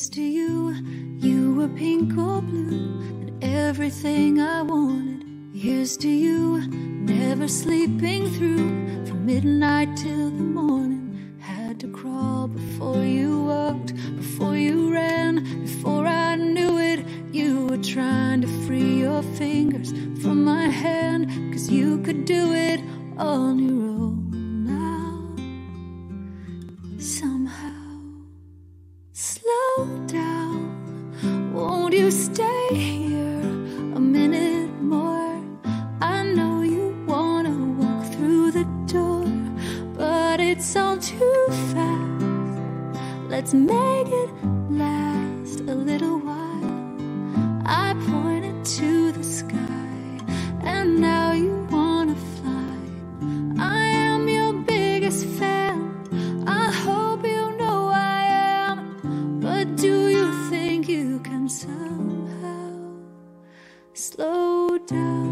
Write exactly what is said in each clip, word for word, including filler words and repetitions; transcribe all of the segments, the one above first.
Here's to you, you were pink or blue, and everything I wanted. Here's to you, never sleeping through, from midnight till the morning. Had to crawl before you walked, before you ran, before I knew it. You were trying to free your fingers from my hand, 'cause you could do it on your own now. Somehow. Slow down, won't you stay here a minute more? I know you wanna walk through the door, but it's all too fast. Let's make it last a little while. I pointed to the sky, and now you wanna fly. I am your biggest fan, I hope you know I am. But do you think you can somehow slow down?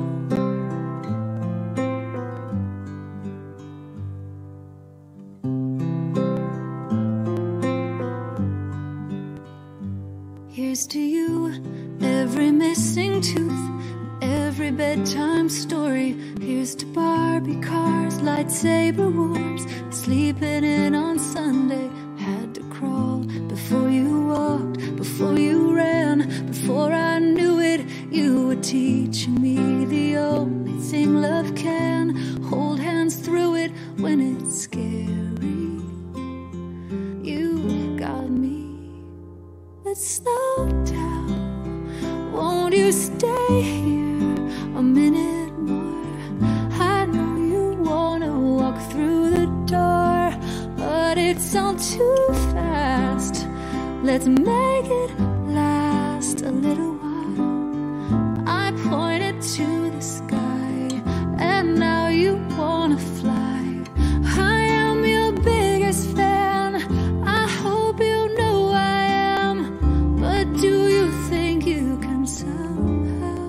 Here's to you, every missing tooth, every bedtime story. Here's to Barbie cars, lightsaber wars, sleeping in on Sunday. Had to crawl before you walked, before you ran, before I knew it. You were teaching me the only thing love can. Hold hands through it when it's scary. You got me. Let's slow down, won't you stay here a minute more? I know you wanna walk through the door, but it's all too fast. Let's make it last a little while. I pointed to the sky, and now you wanna fly. I am your biggest fan, I hope you know I am. But do you think you can somehow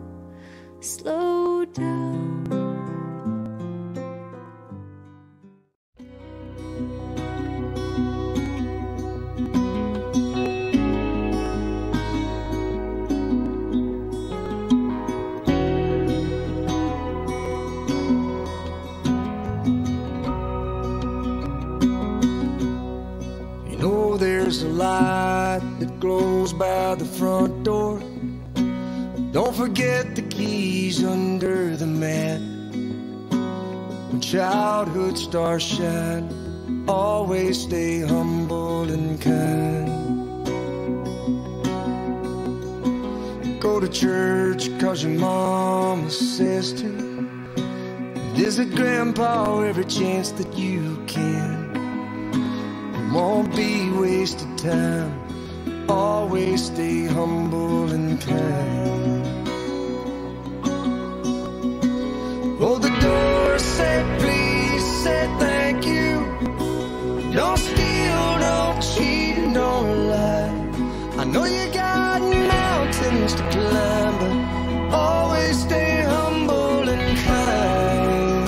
slow down? There's a light that glows by the front door. Don't forget the keys under the mat. When childhood stars shine, always stay humble and kind. Go to church 'cause your mama says to. Visit grandpa every chance that you can. Won't be wasted time, always stay humble and kind. Hold the door, say please, say thank you. Don't steal, don't cheat, and don't lie. I know you got mountains to climb, but always stay humble and kind.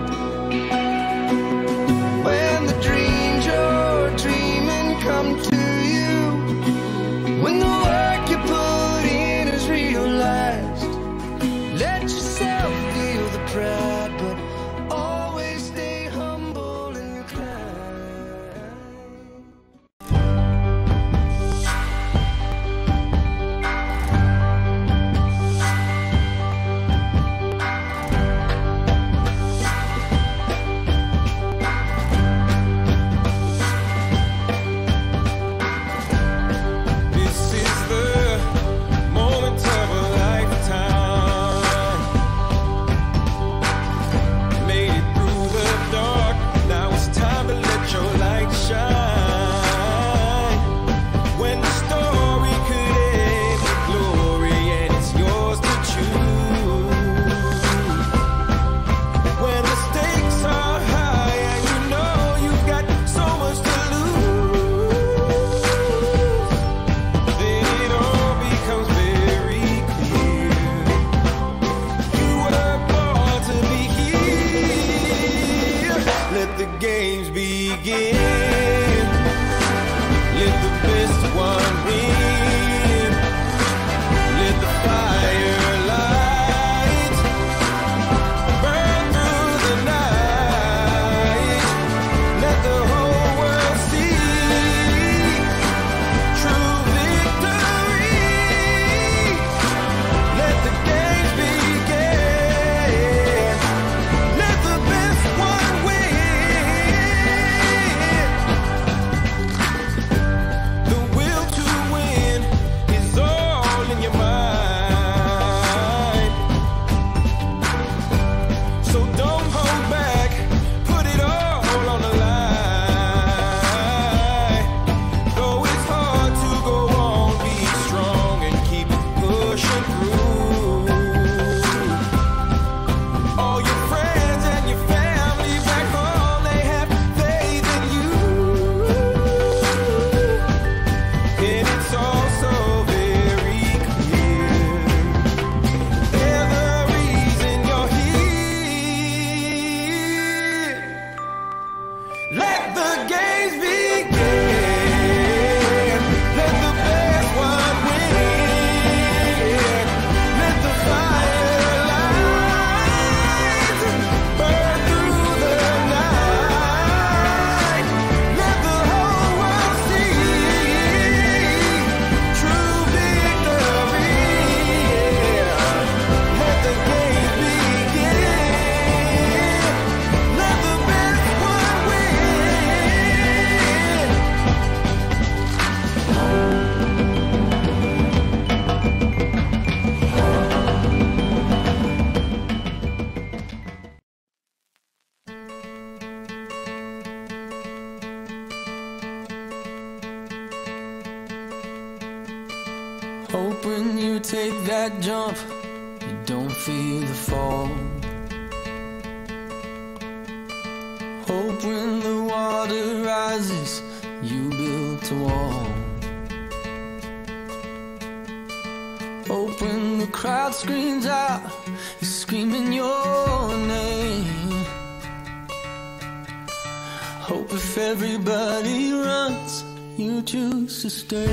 When the dreams you're dreaming come to you, when the work you put in is realized, let yourself feel the pride, but always stay humble and kind. when you take that jump, you don't feel the fall. Hope when the water rises, you built a wall. Hope when the crowd screams out, you're screaming your name. Hope if everybody runs, you choose to stay.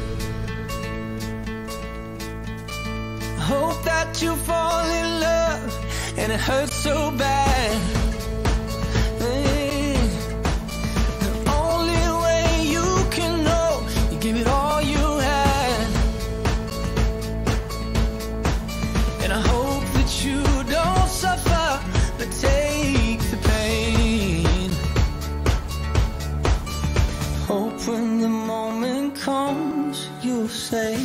Hope that you fall in love and it hurts so bad. Hey, the only way you can know, you give it all you had. And I hope that you don't suffer, but take the pain. Hope when the moment comes, you'll say,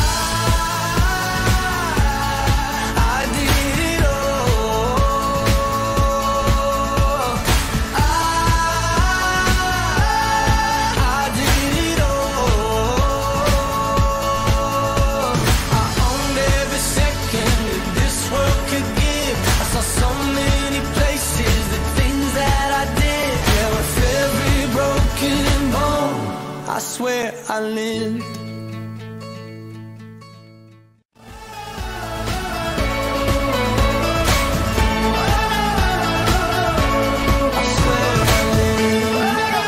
I swear I lived. I swear I lived.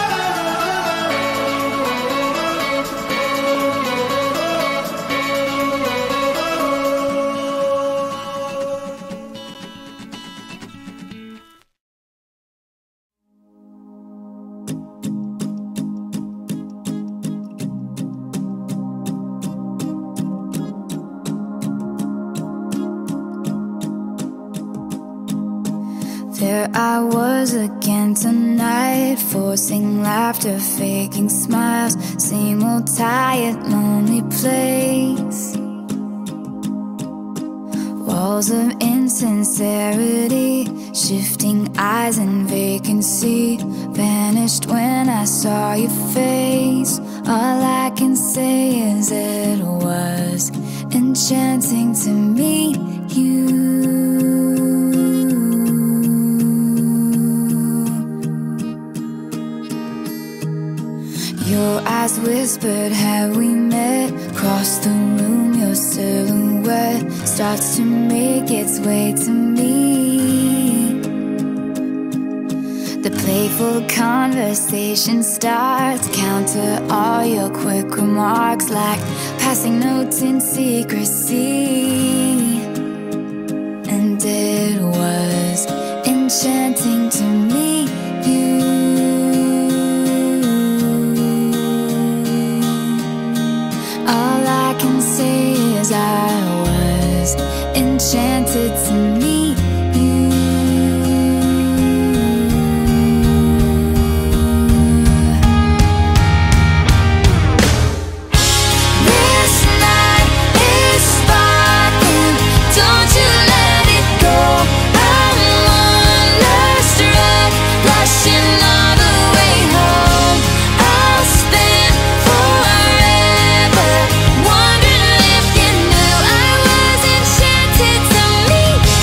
There I was again tonight, forcing laughter, faking smiles. Same old tired, lonely place. Walls of insincerity, shifting eyes and vacancy. Vanished when I saw your face. All I can say is it was enchanting to meet you. Your eyes whispered, have we met? Across the room, your silhouette starts to make its way to me. The playful conversation starts, counter all your quick remarks like passing notes in secrecy. And it was enchanting to meet you. I was enchanted to meet you. This night is sparkling, don't you let it go. I'm wonderstruck, blushing all the way home. I'll spend forever wondering if you knew I was enchanted to meet you.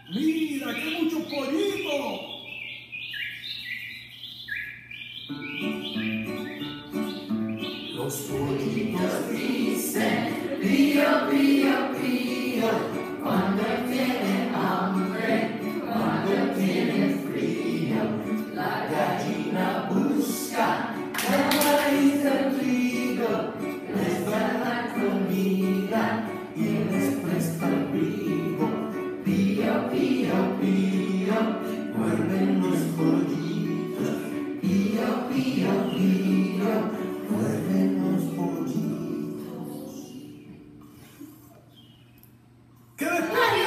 Mira, qué mucho pollito. Los pollitos dicen pío, pío, pío, cuando tienen hambre, cuando tienen frío. La gallina busca el maíz del trigo, les da la comida y les presta abrigo. Pío, pío, pío, vuelven los pollitos. Pío, pío, pío, vuelven los pollitos. ¿Qué les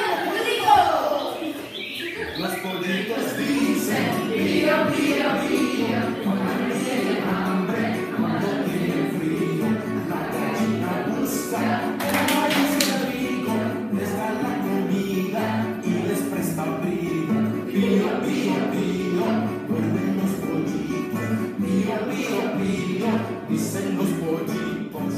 Los pollitos dicen pío, pío, pío, cuando tienen hambre, cuando tienen frío. La gallina busca el maíz del trigo, les da la comida y les presta abrigo. Pío, pío, pío, vuelven los pollitos. Pío, pío, pío, dicen los pollitos.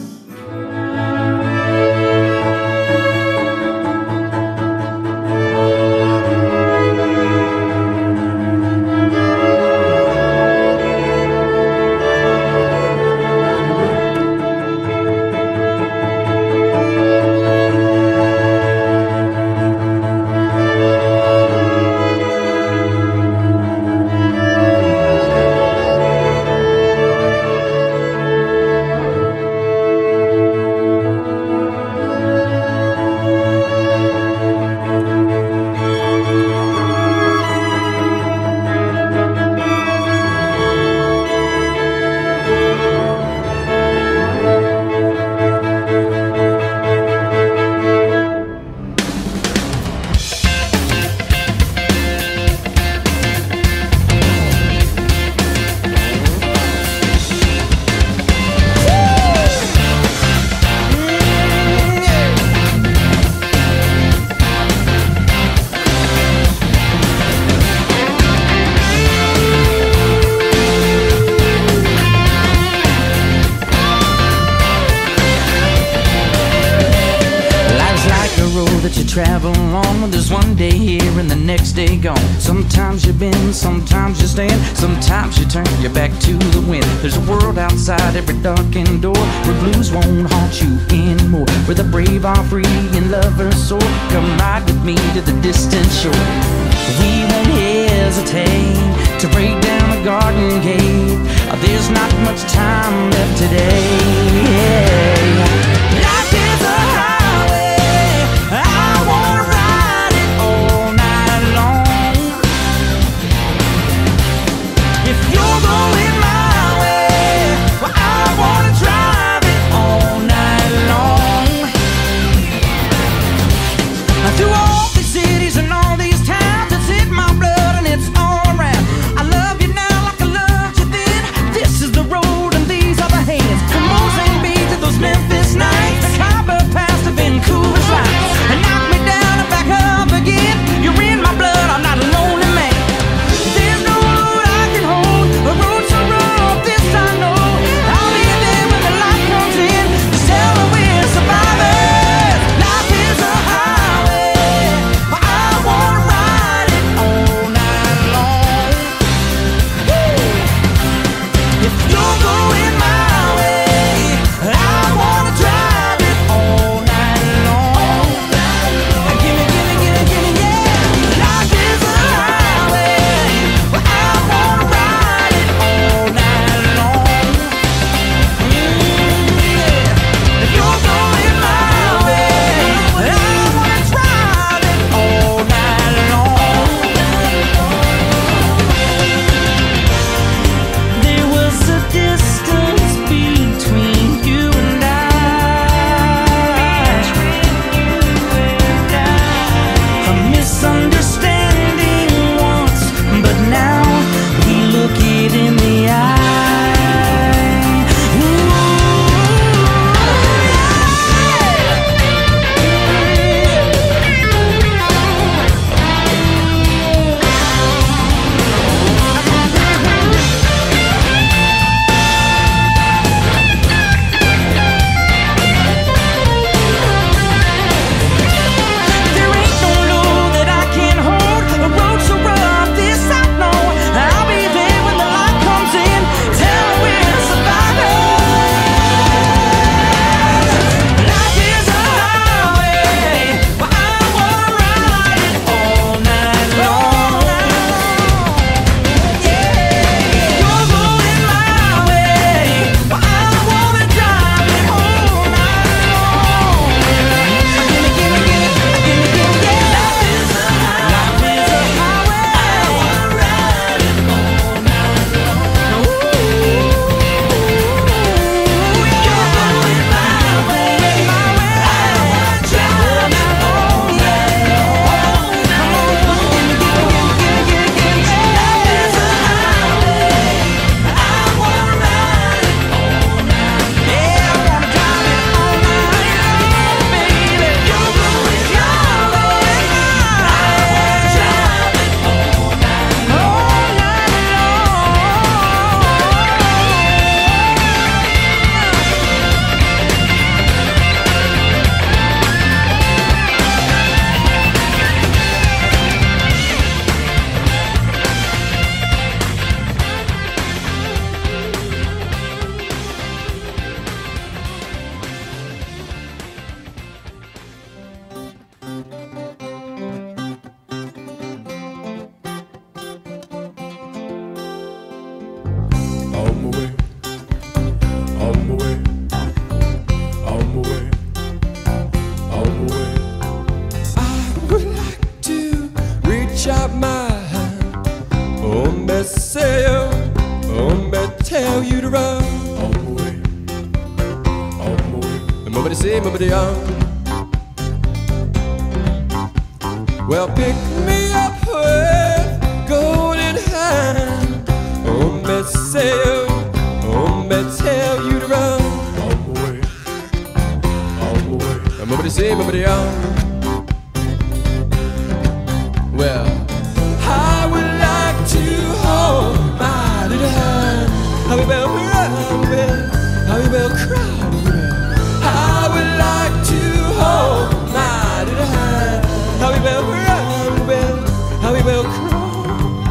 That you travel along, there's one day here and the next day gone. Sometimes you bend, sometimes you stand, sometimes you turn your back to the wind. There's a world outside every darkened door, where blues won't haunt you anymore, where the brave are free and lovers soar. Come ride with me to the distant shore. We won't hesitate to break down the garden gate. There's not much time left today. Life is a highway, I wanna ride it all night long. If you're going my way, well, I wanna drive it all night long. Through all these cities and all these towns, it's in my blood and it's all around. I love you now like I loved you then. This is the road and these are the hands. From Mozambique to those Memphis nights. say, nobody on. Well, pick me up with golden hand. Oh, me say, oh, me tell you to run. All the way, all the way. Nobody say, nobody on. Well, I would like to hold my little hand. How we will run, how we will cry. I would like to hold my little hand. How we will run, will, how we will crawl.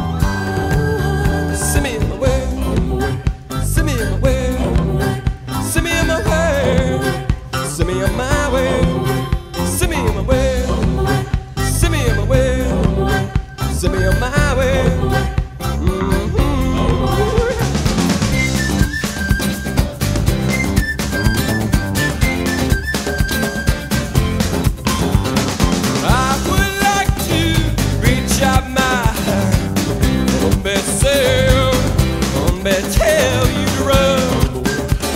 Send me in my way, send me in my way, send me in my way, send me on my way, send me in my way, send me in my way, send me on my way. Tell you to run.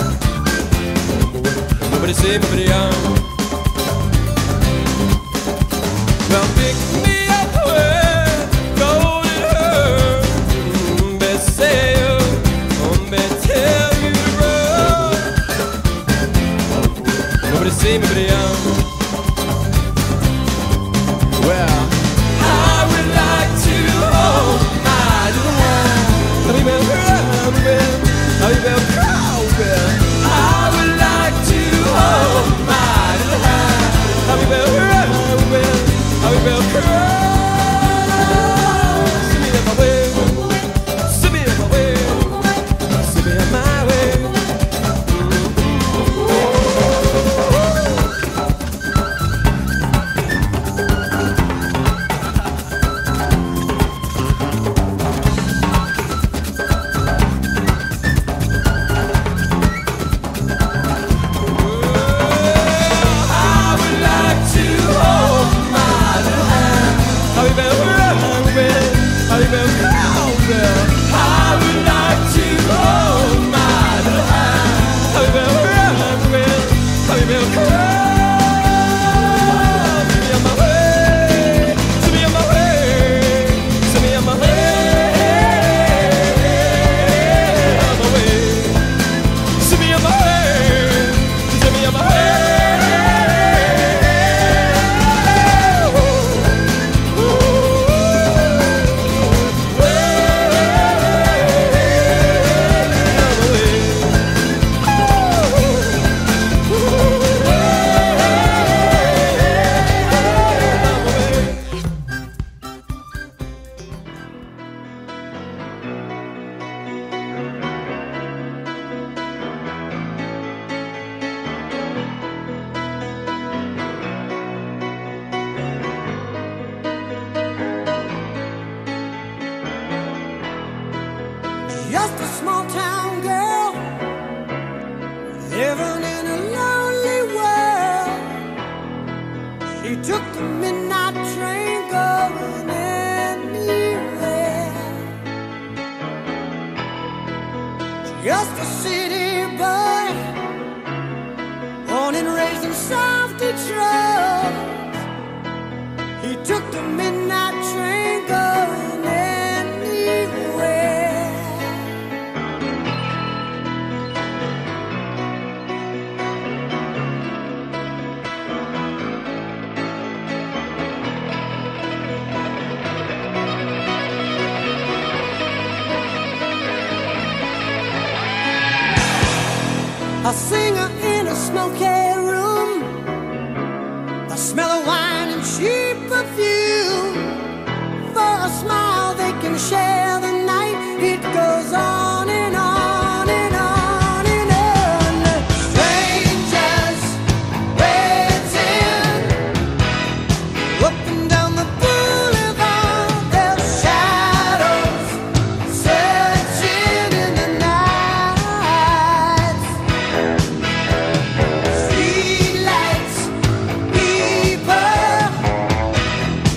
Nobody say, nobody on. Well, pick me up with golden hair. Nobody say, nobody tell you to run. Nobody say, nobody on. Well, I would like to hold my little hand. How we will run, how we will crawl, I would like to hold my little hand. How we will run, how we will crawl. Send me on my way, send me on my way, send me on my way. Just a small town girl living in a lonely world. She took the midnight train going anywhere. Just a city boy, born and raised in South Detroit. He took the midnight train going anywhere. A singer in a smoky room, the smell of wine and cheap perfume. For a smile they can share the night. It goes on and on and on and on. Strangers waiting up and down the boulevard, their shadows searching in the night. Street lights, people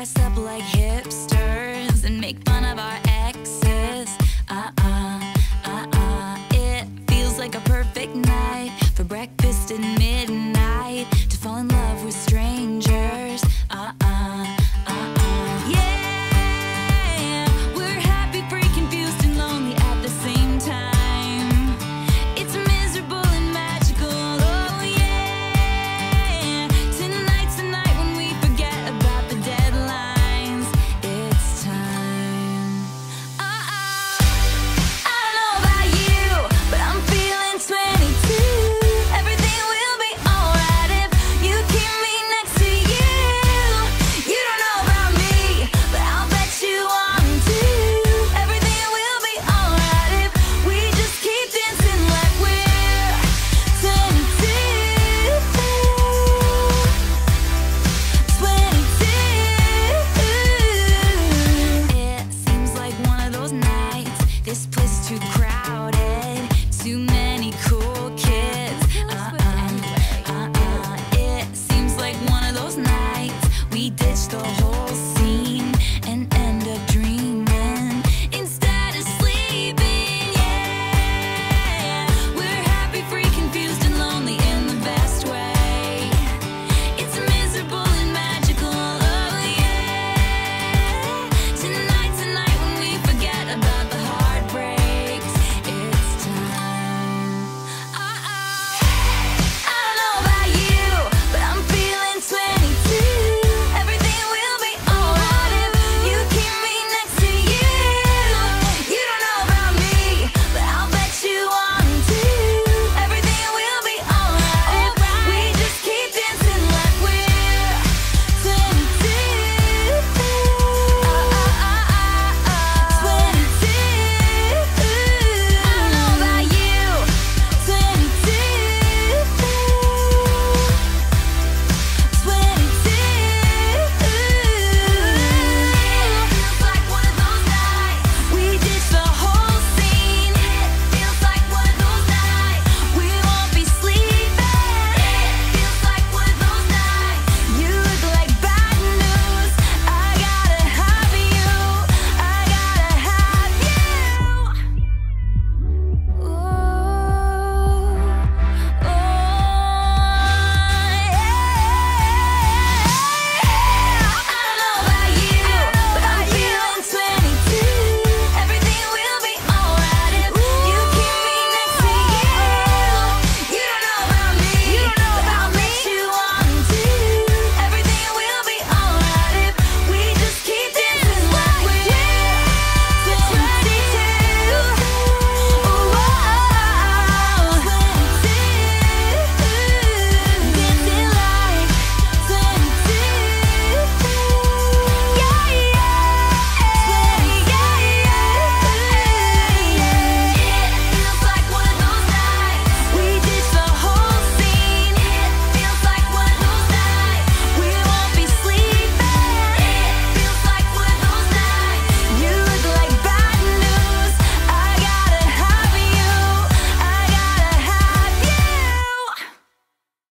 dressed up like hips.